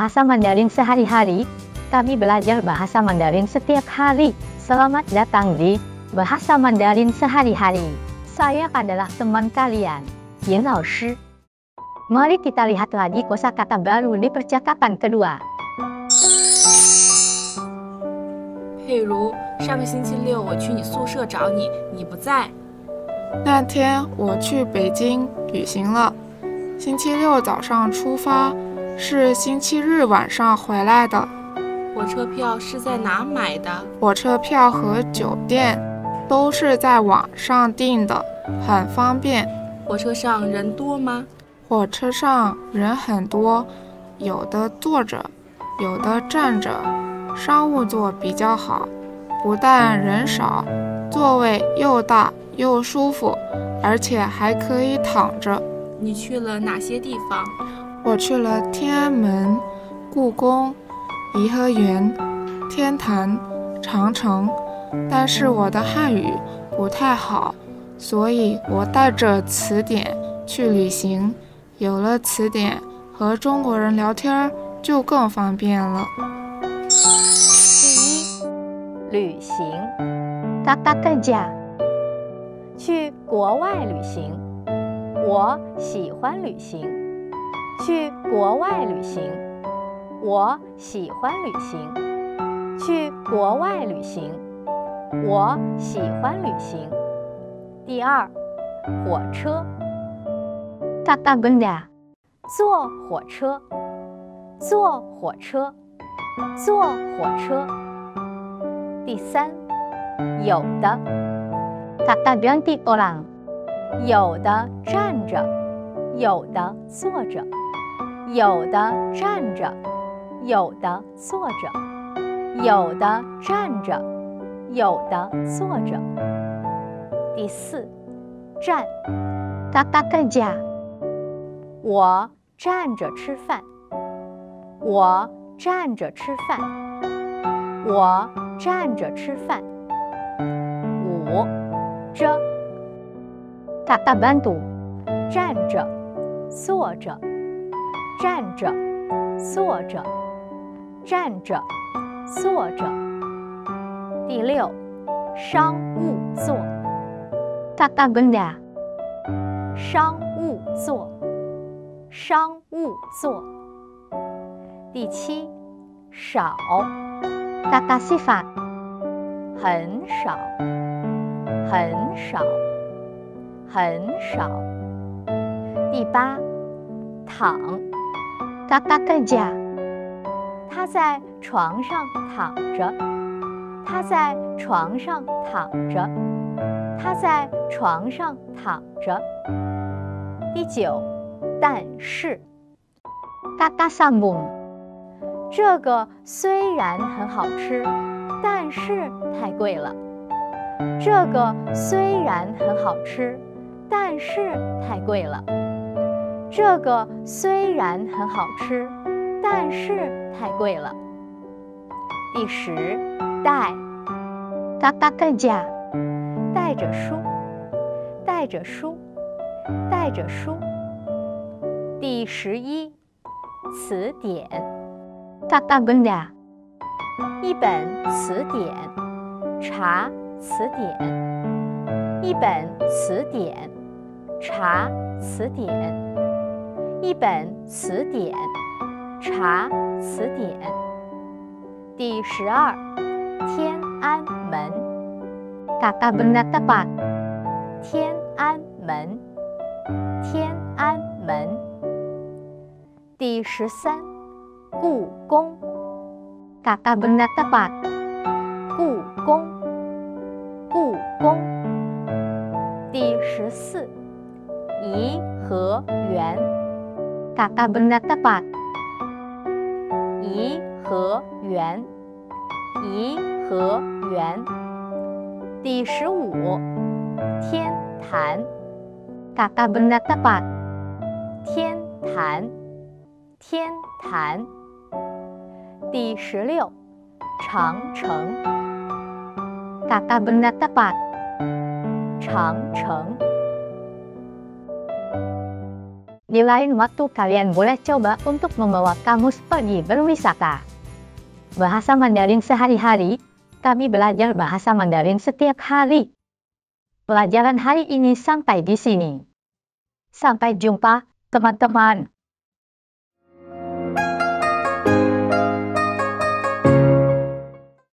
bahasa Mandarin sehari-hari. Kami belajar bahasa Mandarin setiap hari. Selamat datang di Bahasa Mandarin Sehari-hari. Saya adalah teman kalian, Yin 老师. Mari kita lihat lagi kosakata baru di percakapan kedua. 譬如上个星期六我去你宿舍找你，你不在。 那天我去北京旅行了，星期六早上出发，是星期日晚上回来的。 火车票是在哪买的？ 火车票和酒店都是在网上订的，很方便。 火车上人多吗？ 火车上人很多，有的坐着，有的站着，商务座比较好，不但人少，座位又大又舒服，而且还可以躺着。 你去了哪些地方？ 我去了天安门、故宫、颐和园、天坛、长城，但是我的汉语不太好，所以我带着词典去旅行。有了词典，和中国人聊天就更方便了。 第一，旅行。Kata kerja。去国外旅行。我喜欢旅行。去国外旅行。我喜欢旅行。去国外旅行。我喜欢旅行。第二，火车。Kata benda。坐火车。坐火车。坐火车。第三，有的。Kata ganti orang。有的站着，有的坐着，有的站着，有的坐着，有的站着，有的坐着。第四，站。Kata kerja。我站着吃饭。我站着吃饭。我站着吃饭。五，着。Kata bantu。站着，坐着，站着，坐着，站着，坐着。第六，商务座。Kata benda。商务座。商务座。第七，少。Kata sifat。很少，很少，很少。第八，躺。Kata kerja。他在床上躺着。他在床上躺着。他在床上躺着。第九，但是。Kata sambung。这个虽然很好吃，但是太贵了。这个虽然很好吃，但是太贵了。这个虽然很好吃，但是太贵了。第十，带。Kata kerja。带着书。带着书。带着书。第11，词典。Kata benda。一本词典。查词典。一本词典。查词典。一本词典。查词典。第12，天安门。Kata benda tepat。天安门。天安门。第13，故宫。Kata benda tepat。故宫。故宫。第14，颐和园。Kata benda tepat。颐和园。颐和园。第15，天坛。Kata benda tepat。天坛。天坛。第16，长城。Kata benda tepat。长城。 Di lain waktu kalian boleh coba untuk membawa kamus pergi berwisata. Bahasa Mandarin sehari-hari, kami belajar bahasa Mandarin setiap hari. Pelajaran hari ini sampai di sini. Sampai jumpa, teman-teman.